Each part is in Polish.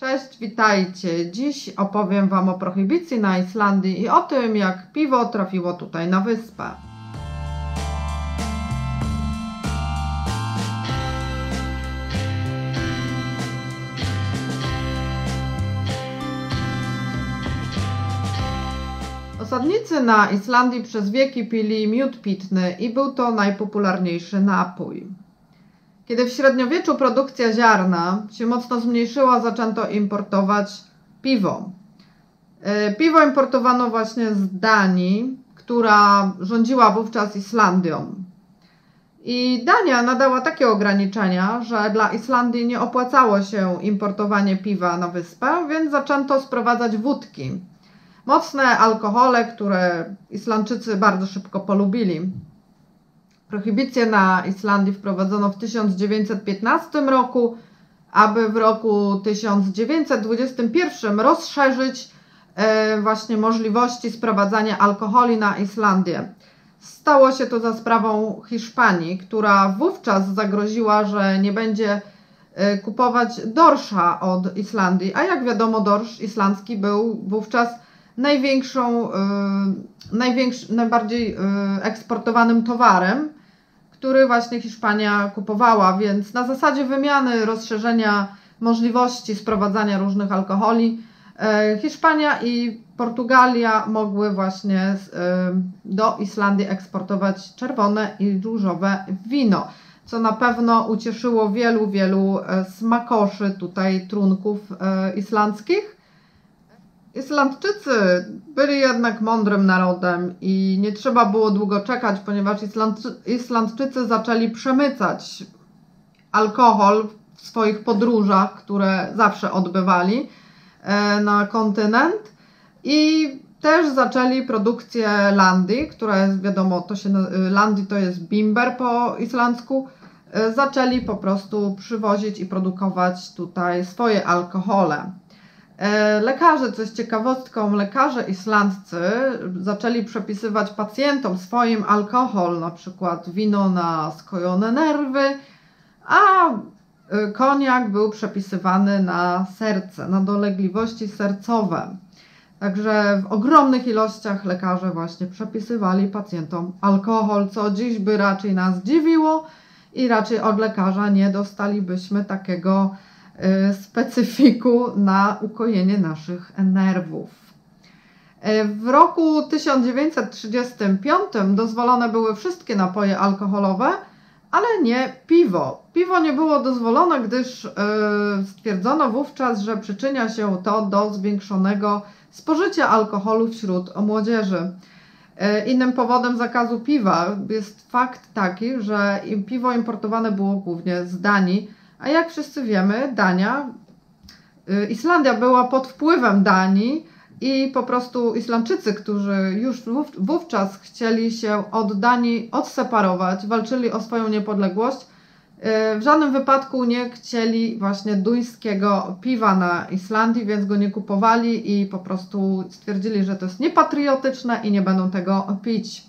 Cześć, witajcie. Dziś opowiem Wam o prohibicji na Islandii i o tym, jak piwo trafiło tutaj na wyspę. Osadnicy na Islandii przez wieki pili miód pitny i był to najpopularniejszy napój. Kiedy w średniowieczu produkcja ziarna się mocno zmniejszyła, zaczęto importować piwo. Piwo importowano właśnie z Danii, która rządziła wówczas Islandią. I Dania nadała takie ograniczenia, że dla Islandii nie opłacało się importowanie piwa na wyspę, więc zaczęto sprowadzać wódki. Mocne alkohole, które Islandczycy bardzo szybko polubili. Prohibicję na Islandii wprowadzono w 1915 roku, aby w roku 1921 rozszerzyć właśnie możliwości sprowadzania alkoholi na Islandię. Stało się to za sprawą Hiszpanii, która wówczas zagroziła, że nie będzie kupować dorsza od Islandii, a jak wiadomo dorsz islandzki był wówczas najbardziej eksportowanym towarem, który właśnie Hiszpania kupowała, więc na zasadzie wymiany, rozszerzenia możliwości sprowadzania różnych alkoholi Hiszpania i Portugalia mogły właśnie do Islandii eksportować czerwone i różowe wino, co na pewno ucieszyło wielu smakoszy tutaj trunków islandzkich. Islandczycy byli jednak mądrym narodem i nie trzeba było długo czekać, ponieważ Islandczycy zaczęli przemycać alkohol w swoich podróżach, które zawsze odbywali na kontynent, i też zaczęli produkcję landy, która jest, wiadomo, landy to jest bimber po islandzku. Zaczęli po prostu przywozić i produkować tutaj swoje alkohole. Lekarze, co jest ciekawostką, lekarze islandzcy zaczęli przepisywać pacjentom swoim alkohol, na przykład wino na skojone nerwy, a koniak był przepisywany na serce, na dolegliwości sercowe. Także w ogromnych ilościach lekarze właśnie przepisywali pacjentom alkohol, co dziś by raczej nas dziwiło i raczej od lekarza nie dostalibyśmy takiego specyfiku na ukojenie naszych nerwów. W roku 1935 dozwolone były wszystkie napoje alkoholowe, ale nie piwo. Piwo nie było dozwolone, gdyż stwierdzono wówczas, że przyczynia się to do zwiększonego spożycia alkoholu wśród młodzieży. Innym powodem zakazu piwa jest fakt taki, że piwo importowane było głównie z Danii, a jak wszyscy wiemy, Islandia była pod wpływem Danii i po prostu Islandczycy, którzy już wówczas chcieli się od Danii odseparować, walczyli o swoją niepodległość, w żadnym wypadku nie chcieli właśnie duńskiego piwa na Islandii, więc go nie kupowali i po prostu stwierdzili, że to jest niepatriotyczne i nie będą tego pić.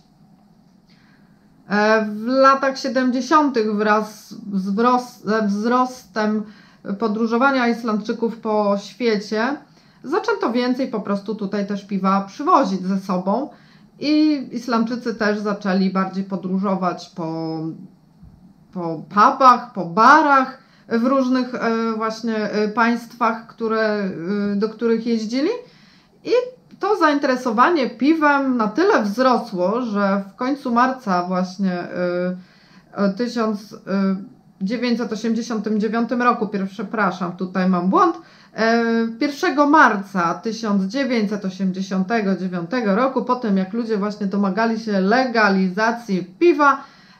W latach 70. wraz ze wzrostem podróżowania Islandczyków po świecie zaczęto więcej po prostu tutaj też piwa przywozić ze sobą i Islandczycy też zaczęli bardziej podróżować po pubach, po barach w różnych właśnie państwach, do których jeździli, i to zainteresowanie piwem na tyle wzrosło, że w końcu marca właśnie 1989 roku, przepraszam, tutaj mam błąd, 1 marca 1989 roku, po tym jak ludzie właśnie domagali się legalizacji piwa,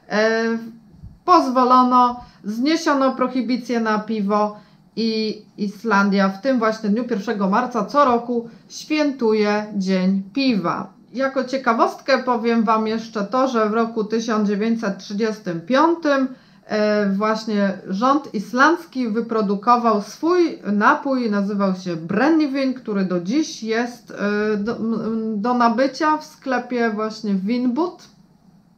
zniesiono prohibicję na piwo i Islandia w tym właśnie dniu 1 marca co roku świętuje Dzień Piwa. Jako ciekawostkę powiem Wam jeszcze to, że w roku 1935 właśnie rząd islandzki wyprodukował swój napój, nazywał się Brennivin, który do dziś jest do nabycia w sklepie właśnie Vinbud.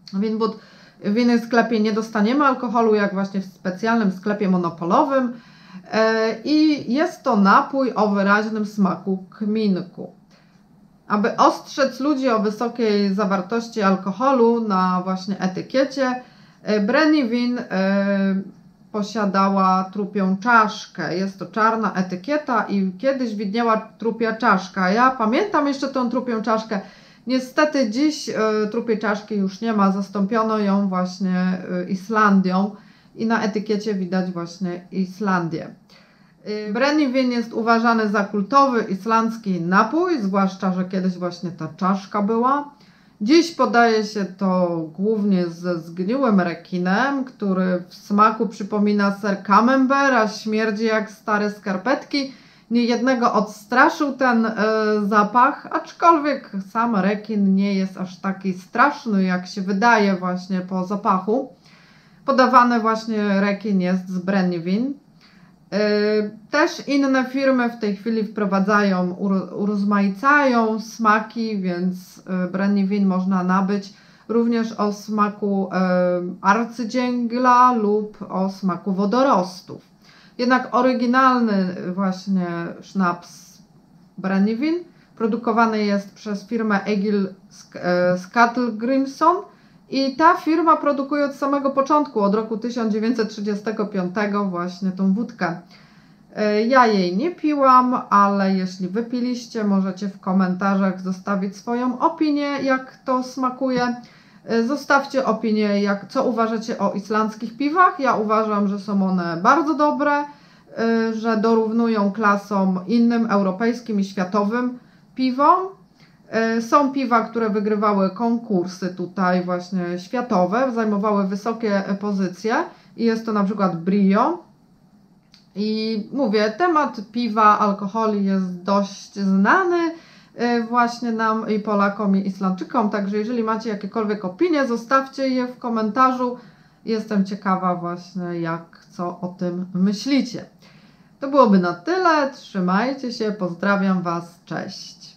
W innym sklepie nie dostaniemy alkoholu, jak właśnie w specjalnym sklepie monopolowym. I jest to napój o wyraźnym smaku kminku. Aby ostrzec ludzi o wysokiej zawartości alkoholu na właśnie etykiecie, Brennivin posiadała trupią czaszkę. Jest to czarna etykieta i kiedyś widniała trupia czaszka. Ja pamiętam jeszcze tą trupią czaszkę. Niestety dziś trupiej czaszki już nie ma. Zastąpiono ją właśnie Islandią i na etykiecie widać właśnie Islandię. Brennivin jest uważany za kultowy islandzki napój, zwłaszcza, że kiedyś właśnie ta czaszka była. Dziś podaje się to głównie ze zgniłym rekinem, który w smaku przypomina ser camembert, a śmierdzi jak stare skarpetki. Niejednego odstraszył ten zapach, aczkolwiek sam rekin nie jest aż taki straszny, jak się wydaje właśnie po zapachu. Podawany właśnie rekin jest z Brennivin. Też inne firmy w tej chwili wprowadzają, urozmaicają smaki, więc Brennivin można nabyć również o smaku arcydzięgla lub o smaku wodorostów. Jednak oryginalny właśnie sznaps Brennivin produkowany jest przez firmę Egil Skallagrimsson i ta firma produkuje od samego początku, od roku 1935 właśnie tą wódkę. Ja jej nie piłam, ale jeśli wypiliście, możecie w komentarzach zostawić swoją opinię, jak to smakuje. Zostawcie opinię, co uważacie o islandzkich piwach. Ja uważam, że są one bardzo dobre, że dorównują klasom innym europejskim i światowym piwom. Są piwa, które wygrywały konkursy tutaj właśnie światowe, zajmowały wysokie pozycje i jest to na przykład Brio. I mówię, temat piwa, alkoholi jest dość znany właśnie nam i Polakom i Islandczykom, także jeżeli macie jakiekolwiek opinie, zostawcie je w komentarzu. Jestem ciekawa właśnie, co o tym myślicie. To byłoby na tyle, trzymajcie się, pozdrawiam Was, cześć.